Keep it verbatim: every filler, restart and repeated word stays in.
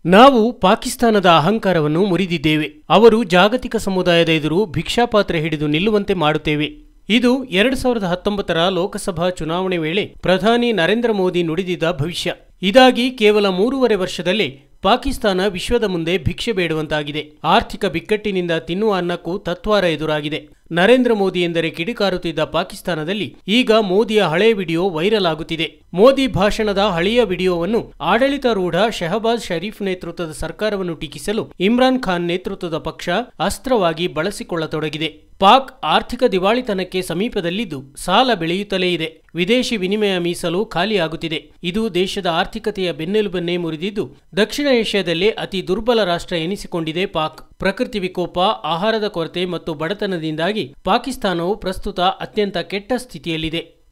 ನಾವು ಪಾಕಿಸ್ತಾನದ ಅಹಂಕಾರವನ್ನು ಮುರಿದಿದ್ದೇವೆ. ಅವರು ಜಾಗತಿಕ ಸಮುದಾಯದ ಎದುರು ಭಿಕ್ಷಾಪಾತ್ರೆ ಹಿಡಿದು ನಿಲ್ಲುವಂತೆ ಮಾಡುತ್ತೇವೆ. ಇದು ಎರಡು ಸಾವಿರದ ಹತ್ತೊಂಬತ್ತರ ಲೋಕಸಭಾ ಚುನಾವಣೆ ವೇಳೆ ಪ್ರಧಾನಿ ನರೇಂದ್ರ ಮೋದಿ ನುಡಿದಿದ್ದ ಭವಿಷ್ಯ. ಇದಾಗಿ ಕೇವಲ ಮೂರುವರೆ ವರ್ಷದಲ್ಲೇ ಪಾಕಿಸ್ತಾನ ವಿಶ್ವದ ಮುಂದೆ ಭಿಕ್ಷೆ ಬೇಡುವಂತಾಗಿದೆ. ಆರ್ಥಿಕ ಬಿಕ್ಕಟ್ಟಿನಿಂದ ತಿನ್ನುವ ಅನ್ನಕ್ಕೂ ತತ್ವಾರ ಎದುರಾಗಿದೆ. ನರೇಂದ್ರ ಮೋದಿ ಎಂದರೆ ಕಿಡಿಕಾರುತ್ತಿದ್ದ ಪಾಕಿಸ್ತಾನದಲ್ಲಿ ಈಗ ಮೋದಿಯ ಹಳೆಯ ವಿಡಿಯೋ ವೈರಲ್ ಆಗುತ್ತಿದೆ. ಮೋದಿ ಭಾಷಣದ ಹಳೆಯ ವಿಡಿಯೋವನ್ನು ಆಡಳಿತಾರೂಢ ಶಹಬಾಜ್ ಶರೀಫ್ ನೇತೃತ್ವದ ಸರ್ಕಾರವನ್ನು ಟೀಕಿಸಲು ಇಮ್ರಾನ್ ಖಾನ್ ನೇತೃತ್ವದ ಪಕ್ಷ ಅಸ್ತ್ರವಾಗಿ ಬಳಸಿಕೊಳ್ಳತೊಡಗಿದೆ. ಪಾಕ್ ಆರ್ಥಿಕ ದಿವಾಳಿತನಕ್ಕೆ ಸಮೀಪದಲ್ಲಿದ್ದು ಸಾಲ ಬೆಳೆಯುತ್ತಲೇ ಇದೆ. ವಿದೇಶಿ ವಿನಿಮಯ ಮೀಸಲು ಖಾಲಿಯಾಗುತ್ತಿದೆ. ಇದು ದೇಶದ ಆರ್ಥಿಕತೆಯ ಬೆನ್ನೆಲುಬನ್ನೇ ಮುರಿದಿದ್ದು ದಕ್ಷಿಣ ಏಷ್ಯಾದಲ್ಲೇ ಅತಿ ದುರ್ಬಲ ರಾಷ್ಟ್ರ ಎನಿಸಿಕೊಂಡಿದೆ ಪಾಕ್. ಪ್ರಕೃತಿ ವಿಕೋಪ, ಆಹಾರದ ಕೊರತೆ ಮತ್ತು ಬಡತನದಿಂದಾಗಿ ಪಾಕಿಸ್ತಾನವು ಪ್ರಸ್ತುತ ಅತ್ಯಂತ ಕೆಟ್ಟ ಸ್ಥಿತಿಯಲ್ಲಿದೆ.